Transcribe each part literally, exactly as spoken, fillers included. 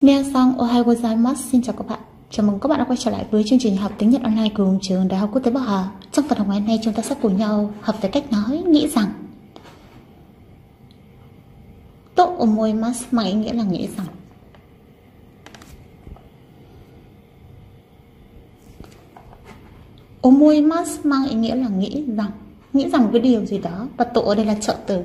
Minasan ohayou gozaimasu. Xin chào các bạn. Chào mừng các bạn đã quay trở lại với chương trình học tiếng Nhật online của trường Đại học Quốc tế Bắc Hà. Trong phần học ngày hôm nay chúng ta sẽ cùng nhau học về cách nói nghĩ rằng. To omoimasu mang ý nghĩa là nghĩ rằng. Omoimasu mang ý nghĩa là nghĩ rằng, nghĩ rằng cái điều gì đó, và to ở đây là trợ từ.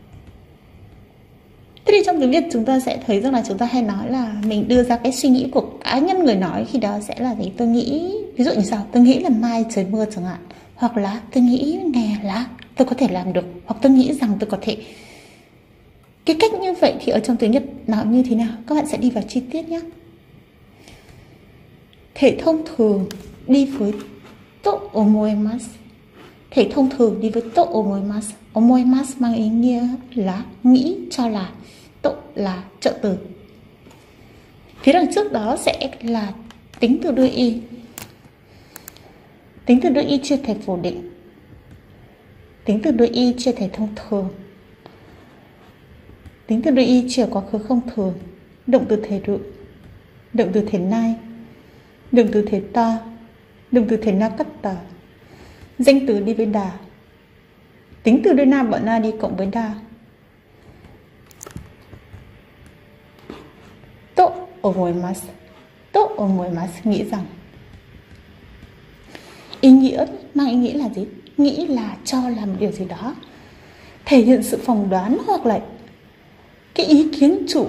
Thế thì trong tiếng Việt chúng ta sẽ thấy rằng là chúng ta hay nói là mình đưa ra cái suy nghĩ của cá nhân người nói, khi đó sẽ là gì? Tôi nghĩ, ví dụ như sao? Tôi nghĩ là mai trời mưa chẳng hạn, hoặc là tôi nghĩ nghe là tôi có thể làm được, hoặc tôi nghĩ rằng tôi có thể. Cái cách như vậy thì ở trong tiếng Nhật nói như thế nào? Các bạn sẽ đi vào chi tiết nhé. Thể thông thường đi với to omoimasu. Thể thông thường đi với to omoimasu. Omoimasu mang ý nghĩa là nghĩ, cho là. To là trợ từ. Phía đằng trước đó sẽ là tính từ đuôi y. Tính từ đuôi y chưa thể phủ định. Tính từ đuôi y chưa thể thông thường. Tính từ đuôi y chưa quá khứ không thường. Động từ thể rự. Động từ thể nai. Động từ thể ta. Động từ thể nakatta. Danh từ đi với đà. Tính từ đuôi na bọn na đi cộng với đa. To omoimasu. To omoimasu nghĩ rằng. Ý nghĩa mang ý nghĩa là gì? Nghĩ là cho làm một điều gì đó, thể hiện sự phỏng đoán hoặc là cái ý kiến chủ.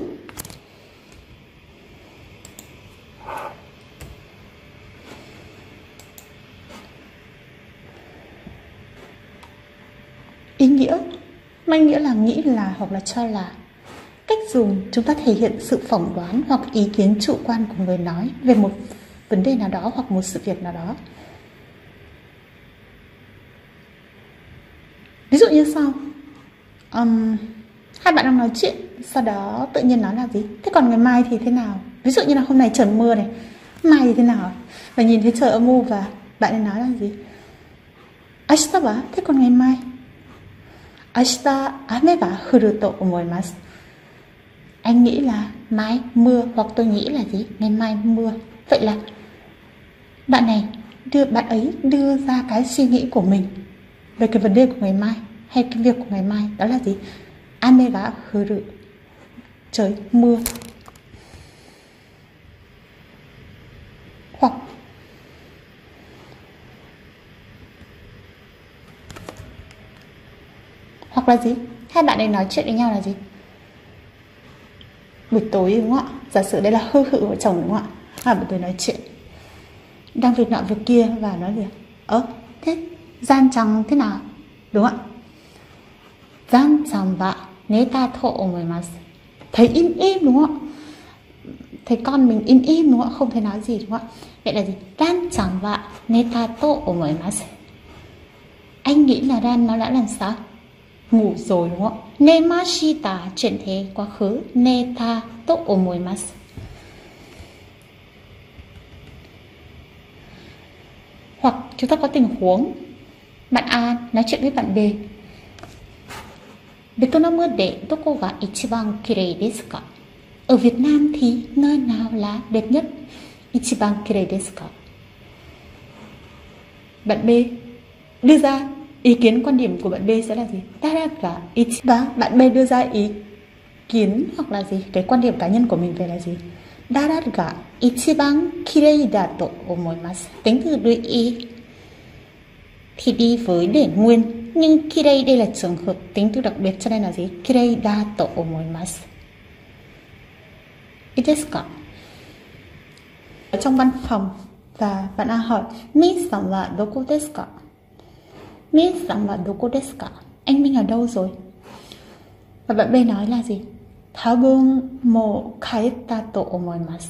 Ý nghĩa mang ý nghĩa là nghĩ là hoặc là cho là. Cách dùng chúng ta thể hiện sự phỏng đoán hoặc ý kiến chủ quan của người nói về một vấn đề nào đó hoặc một sự việc nào đó. Ví dụ như sau, um, hai bạn đang nói chuyện, sau đó tự nhiên nói là gì? Thế còn ngày mai thì thế nào? Ví dụ như là hôm nay trời mưa này, mai thì thế nào? Và nhìn thấy trời âm u và bạn ấy nói là gì? Ashita wa, thế còn ngày mai? Ashita ame wa furu to omoimasu. Anh nghĩ là mai mưa, hoặc tôi nghĩ là gì? Ngày mai mưa. Vậy là bạn này đưa bạn ấy đưa ra cái suy nghĩ của mình về cái vấn đề của ngày mai hay cái việc của ngày mai, đó là gì? Ame ga furu, trời mưa. Hoặc Hoặc là gì? Hai bạn ấy nói chuyện với nhau là gì? Buổi tối đúng không ạ? Giả sử đây là hư hự vợ chồng đúng không ạ? Hai buổi tối nói chuyện, đang việc nọ việc kia và nói gì? Ơ, thế gian chẳng thế nào? Đúng không ạ? Gian chẳng wa neta to omoimasu. Thấy im im đúng không ạ? Thấy con mình im im đúng không ạ? Không thể nói gì đúng không ạ? Vậy là gì? Ran chẳng wa neta to omoimasu. Anh nghĩ là Ran nó đã làm sao? Ngủ rồi đúng không ạ? Nemashita chuyển thế quá khứ. Neta to omoimasu. Hoặc chúng ta có tình huống bạn A nói chuyện với bạn B. Vietnam de doko ga ichiban kirei desu ka? Ở Việt Nam thì nơi nào là đẹp nhất? Ichiban kirei desu ka? Bạn B đưa ra ý kiến, quan điểm của bạn B sẽ là gì? Daraga ichiban. Bạn B đưa ra ý kiến hoặc là gì? Cái quan điểm cá nhân của mình về là gì? Daraga ichiban kirei da to omoimasu. Tính từ đuôi y thì đi với để nguyên, nhưng kirei đây là trường hợp tính từ đặc biệt, cho nên là gì? Kirei da to omoimasu. Desu ka? Ở trong văn phòng và bạn A hỏi Mi-san wa doko desu ka? Mi-san wa doko desu ka? Anh Minh ở đâu rồi? Và bạn B nói là gì? Tabun mo kaeta to omoimasu.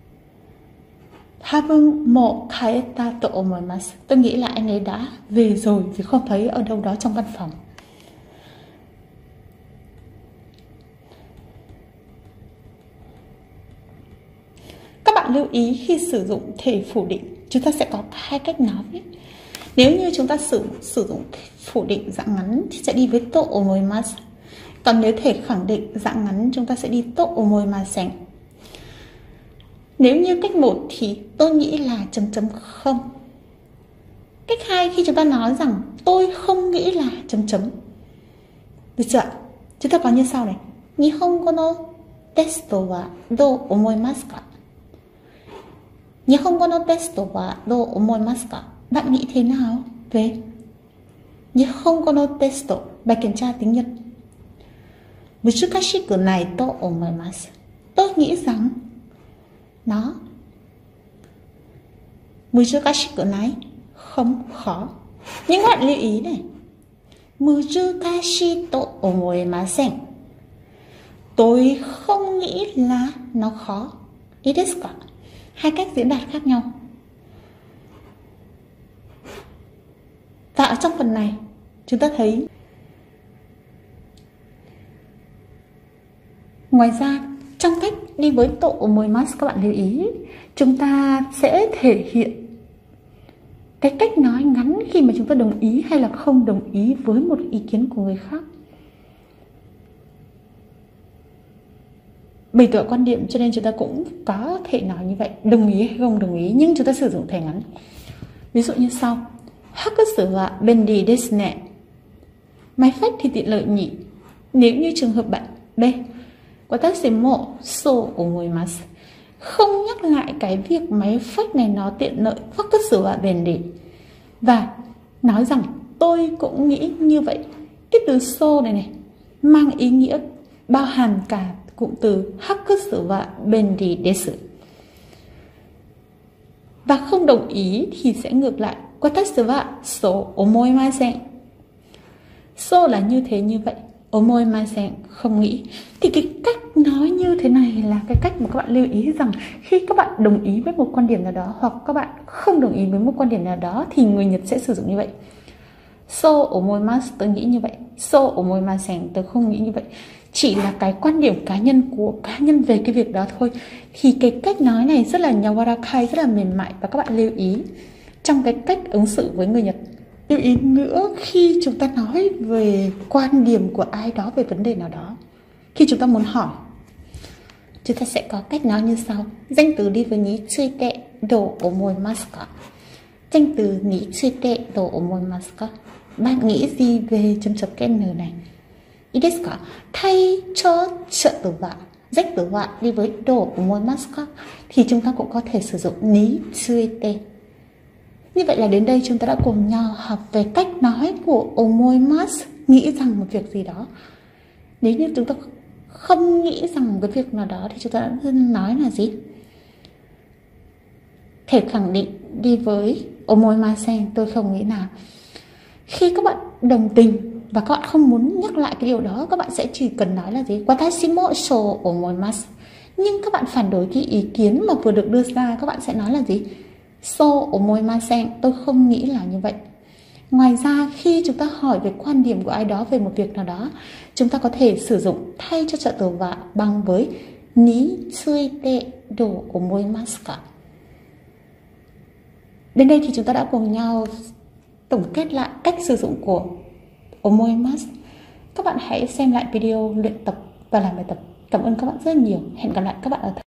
Tabun mo kaeta to omoimasu. Tôi nghĩ là anh ấy đã về rồi vì không thấy ở đâu đó trong văn phòng. Các bạn lưu ý khi sử dụng thể phủ định, chúng ta sẽ có hai cách nói. Nếu như chúng ta sử, sử dụng phủ định dạng ngắn thì sẽ đi với to omoimasu. Còn nếu thể khẳng định dạng ngắn chúng ta sẽ đi to omoimasen. Nếu như cách một thì tôi nghĩ là chấm chấm không. Cách hai, khi chúng ta nói rằng tôi không nghĩ là chấm chấm. Được chưa? Chúng ta có như sau này. Nihongo no testo wa dou omoimasu ka? Nihongo no testo wa dou omoimasu ka? Bạn nghĩ thế nào về Nihongo no testo, bài kiểm tra tiếng Nhật? Muzukashiku nai to omoimasu. Tôi nghĩ rằng nó muzukashiku nai, không khó. Nhưng các bạn lưu ý này, muzukashi to omoimasen, tôi không nghĩ là nó khó. Ý desu ka? Hai cách diễn đạt khác nhau. Và ở trong phần này chúng ta thấy ngoài ra trong cách đi với to omoimasu, các bạn lưu ý chúng ta sẽ thể hiện cái cách nói ngắn khi mà chúng ta đồng ý hay là không đồng ý với một ý kiến của người khác. Bày tỏ quan điểm, cho nên chúng ta cũng có thể nói như vậy, đồng ý hay không đồng ý, nhưng chúng ta sử dụng thể ngắn. Ví dụ như sau: Hakusu wa benri desu ne. Máy phách thì tiện lợi nhỉ. Nếu như trường hợp bạn B, watashi mo so omoimasu, không nhắc lại cái việc máy phách này nó tiện lợi, hakusu wa benri, và nói rằng tôi cũng nghĩ như vậy. Cái từ so này này mang ý nghĩa bao hàm cả cụm từ hakusu wa benri desu. Và không đồng ý thì sẽ ngược lại, watashi wa so omoimasen. So là như thế như vậy, omoimasen không nghĩ. Thì cái cách nói như thế này là cái cách mà các bạn lưu ý rằng khi các bạn đồng ý với một quan điểm nào đó hoặc các bạn không đồng ý với một quan điểm nào đó thì người Nhật sẽ sử dụng như vậy. So omoimasu, tôi nghĩ như vậy. So omoimasen, tôi không nghĩ như vậy. Chỉ là cái quan điểm cá nhân của cá nhân về cái việc đó thôi. Thì cái cách nói này rất là yawarakai, rất là mềm mại, và các bạn lưu ý trong cái cách ứng xử với người Nhật. Lưu ý nữa, khi chúng ta nói về quan điểm của ai đó về vấn đề nào đó, khi chúng ta muốn hỏi, chúng ta sẽ có cách nói như sau. Danh từ đi với ní tsuite do omoimasu ka? Danh từ ní tsuite do omoimasu ka? Bạn nghĩ gì về chấm chấm cái n này? Ý desu ka? Thay cho trợ từ vạ, danh từ vạ đi với do omoimasu ka thì chúng ta cũng có thể sử dụng ní tsuite. Như vậy là đến đây chúng ta đã cùng nhau học về cách nói của omoimasu, nghĩ rằng một việc gì đó. Nếu như chúng ta không nghĩ rằng một cái việc nào đó thì chúng ta đã nói là gì? Thể khẳng định đi với omoimasen, tôi không nghĩ nào. Khi các bạn đồng tình và các bạn không muốn nhắc lại cái điều đó, các bạn sẽ chỉ cần nói là gì? Watashi mo so omoimasu. Nhưng các bạn phản đối cái ý kiến mà vừa được đưa ra, các bạn sẽ nói là gì? So omoimasen, tôi không nghĩ là như vậy. Ngoài ra, khi chúng ta hỏi về quan điểm của ai đó về một việc nào đó, chúng ta có thể sử dụng thay cho trợ từ vạ bằng với ní tsuite do omoimasu ka. Đến đây thì chúng ta đã cùng nhau tổng kết lại cách sử dụng của omoimasu. Các bạn hãy xem lại video luyện tập và làm bài tập. Cảm ơn các bạn rất nhiều. Hẹn gặp lại các bạn ở